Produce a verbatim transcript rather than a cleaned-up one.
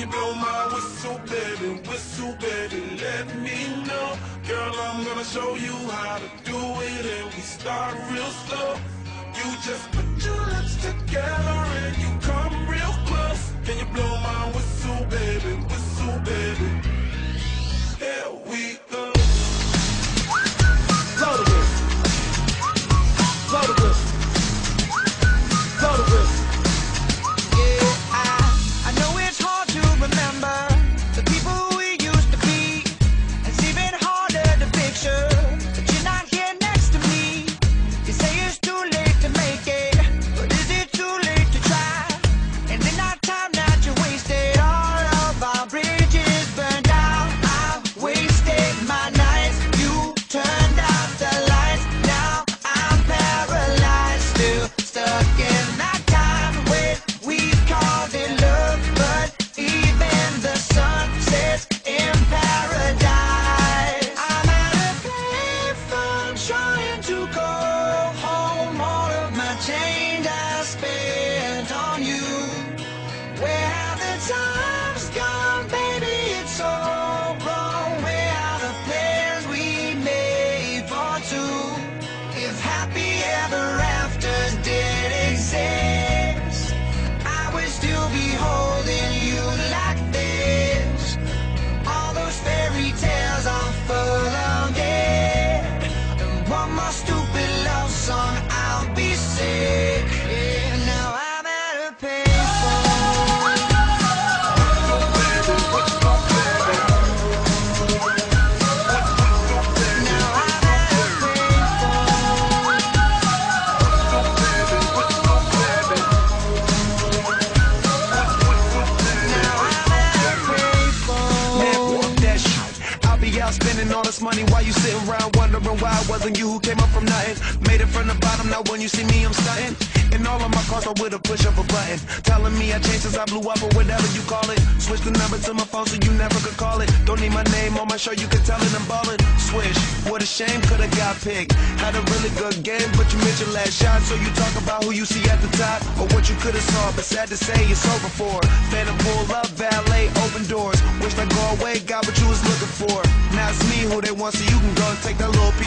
you blow my whistle, baby, whistle, baby, let me know. Girl, I'm gonna show you how to do it, and we start real slow. You just put your lips together and you come real close. Can you blow my whistle, baby, whistle, baby? Here we go. Blow the whistle. Blow the whistle. Blow the whistle. Yeah, I, I know it's hard to remember the people we used to be. It's even harder to picture that you're not here next to me. You say it's too late to make it, but is it too late to try? And in that time that you wasted, all of our bridges burned out. I wasted my nights, you turned out the lights. Now I'm paralyzed, still stuck in that time when we called it love, but even the sun sets in paradise. I'm at a payphone trying to go home. All of my change I spent on you. Where have the times gone, baby? It's so wrong. Where are the plans we made for two? If happy ever afters did exist, I would still be holding you like this. All those fairy tales are full of it. And one more stupid love song, I'll be sick. Yeah, now I'm at a payphone. Now I'm at a payphone. Now I'm at a payphone. Man, fuck that shit. I'll be out spending all this money while you sitting around wondering why it wasn't you who came up from nothing. Made it from the bottom, now when you see me, I'm stunting. And all of my cars are with a push of a button. Telling me I changed since I blew up or whatever you call it. Switch the number to my phone so you never could call it. Don't need my name on my shirt, you can tell it I'm ballin'. Swish, what a shame, coulda got picked. Had a really good game, but you missed your last shot. So you talk about who you see at the top or what you coulda saw, but sad to say it's over for. Phantom pull up, valet, open doors. Wished I go away, got what you was looking for. Now it's me who they want, so you can go and take that little piece.